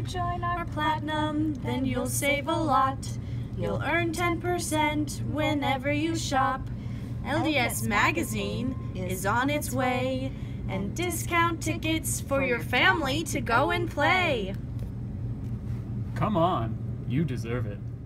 join our platinum, then you'll save a lot. You'll earn 10% whenever you shop. LDS Magazine is on its way, and discount tickets for your family to go and play. Come on, you deserve it.